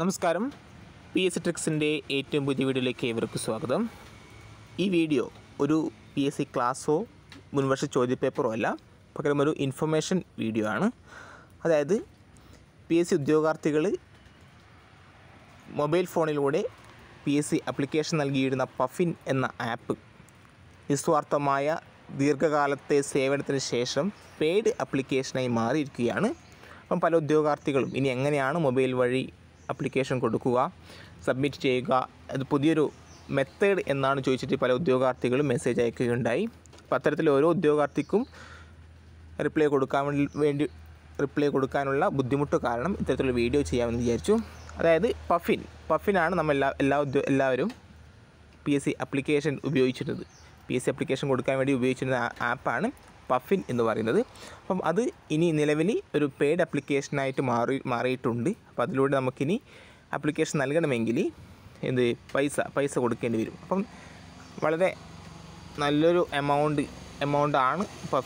നമസ്കാരം. PS ട്രിക്സിൻ്റെ ഏറ്റവും പുതിയ വീഡിയോയിലേക്ക് ഏവർക്കും സ്വാഗതം. ഈ വീഡിയോ ഒരു PSC ക്ലാസ്സോ മുൻവർഷ ചോദ്യപേപ്പറോ അല്ല, പകരം ഒരു ഇൻഫർമേഷൻ വീഡിയോ ആണ്. അതായത് PSC ഉദ്യോഗാർത്ഥികൾ മൊബൈൽ ഫോണിലൂടെ PSC ആപ്ലിക്കേഷൻ നൽകിയിരുന്ന പഫിൻ എന്ന ആപ്പ് നിസ്വാർത്ഥമായ ദീർഘകാലത്തെ സേവനത്തിന് ശേഷം പെയ്ഡ് ആപ്ലിക്കേഷനായി മാറിയിരിക്കുകയാണ്. അപ്പം പല ഉദ്യോഗാർത്ഥികളും ഇനി എങ്ങനെയാണ് മൊബൈൽ വഴി ആപ്ലിക്കേഷൻ കൊടുക്കുക, സബ്മിറ്റ് ചെയ്യുക, അത് പുതിയൊരു മെത്തേഡ് എന്നാണ് ചോദിച്ചിട്ട് പല ഉദ്യോഗാർത്ഥികളും മെസ്സേജ് അയക്കുകയുണ്ടായി. അപ്പോൾ അത്തരത്തിൽ ഓരോ ഉദ്യോഗാർത്ഥിക്കും റിപ്ലൈ കൊടുക്കാനുള്ള ബുദ്ധിമുട്ട് കാരണം ഇത്തരത്തിലുള്ള വീഡിയോ ചെയ്യാമെന്ന് വിചാരിച്ചു. അതായത് പഫിനാണ് നമ്മൾ എല്ലാവരും PSC ആപ്ലിക്കേഷൻ ഉപയോഗിച്ചിരുന്നത്. PSC ആപ്ലിക്കേഷൻ കൊടുക്കാൻ വേണ്ടി ഉപയോഗിച്ചിരുന്ന ആപ്പാണ് പഫിൻ എന്ന് പറയുന്നത്. അപ്പം അത് ഇനി നിലവിൽ ഒരു പെയ്ഡ് ആപ്ലിക്കേഷനായിട്ട് മാറിയിട്ടുണ്ട്. അപ്പോൾ അതിലൂടെ നമുക്കിനി ആപ്ലിക്കേഷൻ നൽകണമെങ്കിൽ പൈസ കൊടുക്കേണ്ടി വരും. അപ്പം വളരെ നല്ലൊരു എമൗണ്ട് ആണ്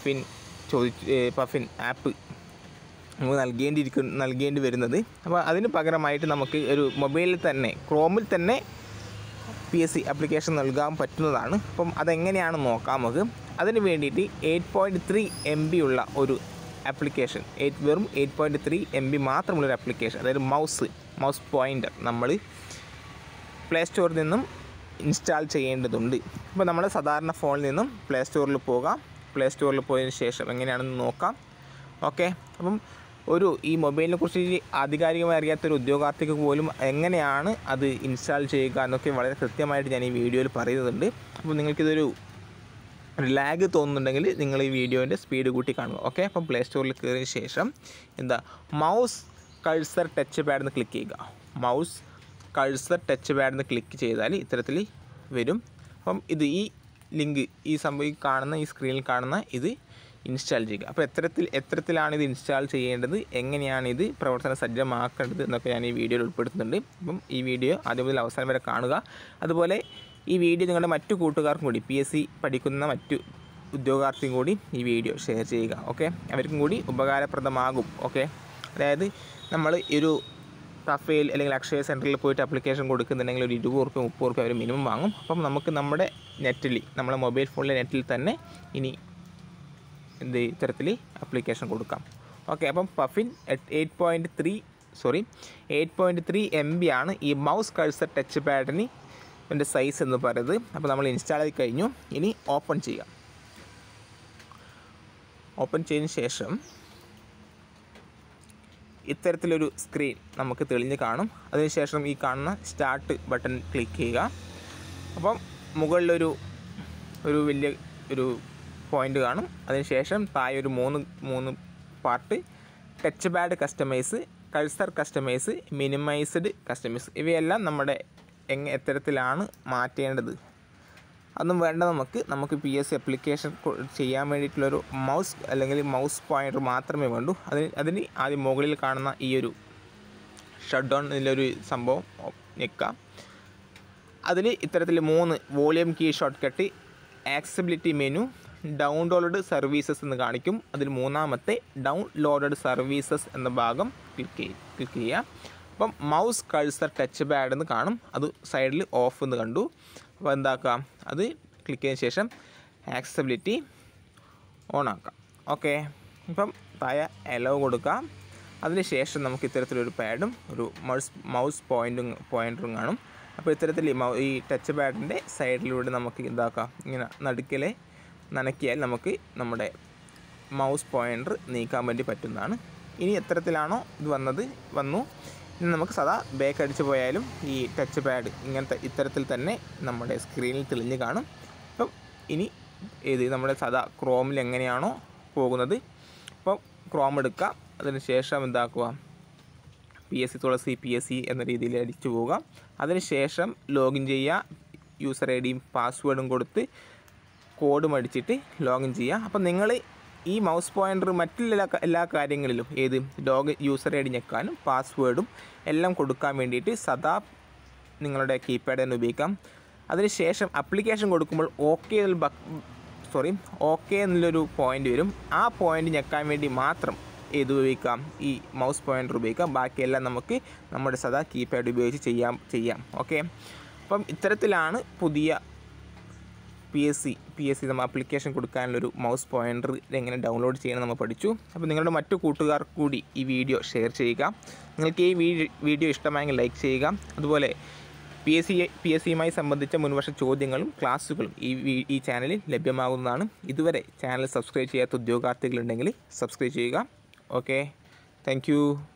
പഫിൻ ആപ്പ് നമുക്ക് നൽകേണ്ടി വരുന്നത്. അപ്പോൾ അതിന് പകരമായിട്ട് നമുക്ക് ഒരു മൊബൈലിൽ തന്നെ ക്രോമിൽ തന്നെ PSC ആപ്ലിക്കേഷൻ നൽകാൻ പറ്റുന്നതാണ്. അപ്പം അതെങ്ങനെയാണ് നോക്കാം നമുക്ക്. അതിന് വേണ്ടിയിട്ട് 8.3 MB ഉള്ള ഒരു ആപ്ലിക്കേഷൻ, വെറും 8.3 MB മാത്രമുള്ളൊരു ആപ്ലിക്കേഷൻ, അതായത് മൗസ് പോയിൻ്റർ നമ്മൾ പ്ലേ സ്റ്റോറിൽ നിന്നും ഇൻസ്റ്റാൾ ചെയ്യേണ്ടതുണ്ട്. അപ്പോൾ നമ്മൾ സാധാരണ ഫോണിൽ നിന്നും പ്ലേ സ്റ്റോറിൽ പോകാം. പ്ലേ സ്റ്റോറിൽ പോയതിന് ശേഷം എങ്ങനെയാണെന്ന് നോക്കാം. ഓക്കെ. അപ്പം ഈ മൊബൈലിനെ കുറിച്ച് ആധികാരികമായി അറിയാത്തൊരു ഉദ്യോഗാർത്ഥിക്ക് പോലും എങ്ങനെയാണ് അത് ഇൻസ്റ്റാൾ ചെയ്യുക എന്നൊക്കെ വളരെ കൃത്യമായിട്ട് ഞാൻ ഈ വീഡിയോയിൽ പറയുന്നുണ്ട്. അപ്പോൾ നിങ്ങൾക്കിതൊരു ലാഗ് തോന്നുന്നുണ്ടെങ്കിൽ നിങ്ങൾ ഈ വീഡിയോൻ്റെ സ്പീഡ് കൂട്ടി കാണുക. ഓക്കെ. അപ്പം പ്ലേ സ്റ്റോറിൽ കയറിയ ശേഷം മൗസ് കഴ്സർ ടച്ച് പാഡ് എന്ന് ക്ലിക്ക് ചെയ്യുക. മൗസ് കഴ്സർ ടച്ച് പാഡ് എന്ന് ക്ലിക്ക് ചെയ്താൽ ഇത്തരത്തിൽ വരും. അപ്പം ഈ ലിങ്ക് ഈ സ്ക്രീനിൽ കാണുന്ന ഇത് ഇൻസ്റ്റാൾ ചെയ്യുക. അപ്പോൾ എത്തരത്തിലാണ് ഇത് ഇൻസ്റ്റാൾ ചെയ്യേണ്ടത്, എങ്ങനെയാണ് ഇത് പ്രവർത്തന സജ്ജമാക്കേണ്ടത് എന്നൊക്കെ ഞാൻ ഈ വീഡിയോയിൽ ഉൾപ്പെടുത്തുന്നുണ്ട്. അപ്പം ഈ വീഡിയോ ആദ്യം മുതൽ അവസാനം വരെ കാണുക. അതുപോലെ ഈ വീഡിയോ നിങ്ങളുടെ മറ്റു കൂട്ടുകാർക്കും കൂടി, PSC പഠിക്കുന്ന മറ്റു ഉദ്യോഗാർത്ഥിയും കൂടി ഈ വീഡിയോ ഷെയർ ചെയ്യുക. ഓക്കെ. അവർക്കും കൂടി ഉപകാരപ്രദമാകും. ഓക്കെ. അതായത് നമ്മൾ ഒരു പ്രൊഫൈൽ അല്ലെങ്കിൽ അക്ഷയ സെൻറ്ററിൽ പോയിട്ട് ആപ്ലിക്കേഷൻ കൊടുക്കുന്നുണ്ടെങ്കിൽ ഒരു 20 രൂപ 30 രൂപ അവർ മിനിമം വാങ്ങും. അപ്പം നമുക്ക് നമ്മുടെ നമ്മളെ മൊബൈൽ ഫോണിലെ നെറ്റിൽ തന്നെ ഇനി ഇത്തരത്തിൽ ആപ്ലിക്കേഷൻ കൊടുക്കാം. ഓക്കെ. അപ്പം പഫിൻ 8.3 MB ആണ് ഈ മൗസ് കഴ്സർ ടച്ച് പാഡിന് എൻ്റെ സൈസ് എന്ന് പറയുന്നത്. അപ്പോൾ നമ്മൾ ഇൻസ്റ്റാൾ ചെയ്ത് കഴിഞ്ഞു. ഇനി ഓപ്പൺ ചെയ്യാം. ഓപ്പൺ ചെയ്തതിന് ശേഷം ഇത്തരത്തിലൊരു സ്ക്രീൻ നമുക്ക് തെളിഞ്ഞ് കാണും. അതിനുശേഷം ഈ കാണുന്ന സ്റ്റാർട്ട് ബട്ടൺ ക്ലിക്ക് ചെയ്യുക. അപ്പം മുകളിലൊരു വലിയ ഒരു പോയിൻ്റ് കാണും. അതിനുശേഷം താഴെ ഒരു മൂന്ന് part: touch pad customise, cursor customise, minimised customise. ഇവയെല്ലാം നമ്മുടെ എത്തരത്തിലാണ് മാറ്റേണ്ടത് അതൊന്നും വേണ്ട. നമുക്ക് PSC ആപ്ലിക്കേഷൻ ചെയ്യാൻ വേണ്ടിയിട്ടുള്ളൊരു മൗസ് അല്ലെങ്കിൽ മൗസ് പോയിൻ്റർ മാത്രമേ വേണ്ടൂ. അതിന് ആദ്യം മുകളിൽ കാണുന്ന ഈ ഒരു ഷട്ട് ഡൗൺ ഇതിലൊരു സംഭവം ഞെക്കാം. അതിൽ ഇത്തരത്തിൽ 3 volume key shortcut, accessibility menu, download services എന്ന് കാണിക്കും. അതിൽ മൂന്നാമത്തെ ഡൗൺലോഡഡ് സർവീസസ് എന്ന ഭാഗം ക്ലിക്ക് ചെയ്യുക. അപ്പം മൗസ് കഴ്സർ ടച്ച് പാഡ് എന്ന് കാണും. അത് സൈഡിൽ ഓഫ് എന്ന് കണ്ടു. അപ്പോൾ എന്താക്കാം, അത് ക്ലിക്ക് ചെയ്തതിന് ശേഷം ആക്സസിബിലിറ്റി ഓൺ ആക്കാം. ഓക്കെ. ഇപ്പം താഴെ എലോ കൊടുക്കാം. അതിനുശേഷം നമുക്ക് ഇത്തരത്തിലൊരു പാഡും ഒരു മൗസ് പോയിൻ്ററും കാണും. അപ്പോൾ ഇത്തരത്തിൽ ഈ ടച്ച് പാഡിൻ്റെ സൈഡിലൂടെ നമുക്ക് ഇങ്ങനെ നടുക്കലെ നനയ്ക്കിയാൽ നമുക്ക് നമ്മുടെ മൗസ് പോയിൻ്റർ നീക്കാൻ വേണ്ടി പറ്റുന്നതാണ്. ഇനി എത്തരത്തിലാണോ ഇത് വന്നു. ഇനി നമുക്ക് സാധാ ബാക്ക് അടിച്ച് പോയാലും ഈ ടച്ച് പാഡ് ഇത്തരത്തിൽ തന്നെ നമ്മുടെ സ്ക്രീനിൽ തെളിഞ്ഞ് കാണും. അപ്പം ഇനി നമ്മുടെ സാധാ ക്രോമിൽ എങ്ങനെയാണോ പോകുന്നത്, അപ്പം ക്രോം എടുക്കുക. അതിന് ശേഷം PSC തുളസി PSC എന്ന രീതിയിൽ അടിച്ചു പോവുക. അതിനുശേഷം ലോഗിൻ ചെയ്യുക. യൂസർ IDയും പാസ്വേഡും കൊടുത്ത് കോഡും അടിച്ചിട്ട് ലോഗിൻ ചെയ്യുക. അപ്പം നിങ്ങൾ ഈ മൗസ് പോയിൻ്റർ മറ്റുള്ള എല്ലാ കാര്യങ്ങളിലും യൂസർ ID ഞെക്കാനും പാസ്വേഡും എല്ലാം കൊടുക്കാൻ വേണ്ടിയിട്ട് സദാ നിങ്ങളുടെ കീപാഡ് തന്നെ ഉപയോഗിക്കാം. അതിനുശേഷം ആപ്ലിക്കേഷൻ കൊടുക്കുമ്പോൾ ഓക്കെ എന്നുള്ളൊരു പോയിൻ്റ് വരും. ആ പോയിൻ്റ് ഞെക്കാൻ വേണ്ടി മാത്രം ഏത് ഉപയോഗിക്കാം, ഈ മൗസ് പോയിൻ്റർ ഉപയോഗിക്കാം. ബാക്കിയെല്ലാം നമുക്ക് നമ്മുടെ സദാ കീപാഡ് ഉപയോഗിച്ച് ചെയ്യാം. ഓക്കെ, അപ്പം ഇത്തരത്തിലാണ് പുതിയ പി എസ് സി നമ്മൾ ആപ്ലിക്കേഷൻ കൊടുക്കാനുള്ളൊരു മൗസ് പോയിൻ്റർ എങ്ങനെ ഡൗൺലോഡ് ചെയ്യണം നമ്മൾ പഠിച്ചു. അപ്പോൾ നിങ്ങളുടെ മറ്റു കൂട്ടുകാർക്ക് കൂടി ഈ വീഡിയോ ഷെയർ ചെയ്യുക. നിങ്ങൾക്ക് ഈ വീഡിയോ ഇഷ്ടമായെങ്കിൽ ലൈക്ക് ചെയ്യുക. അതുപോലെ പി എസ് സിയുമായി സംബന്ധിച്ച മുൻവർഷ ചോദ്യങ്ങളും ക്ലാസ്സുകളും ഈ ചാനലിൽ ലഭ്യമാകുന്നതാണ്. ഇതുവരെ ചാനൽ സബ്സ്ക്രൈബ് ചെയ്യാത്ത ഉദ്യോഗാർത്ഥികളുണ്ടെങ്കിൽ സബ്സ്ക്രൈബ് ചെയ്യുക. Okay, thank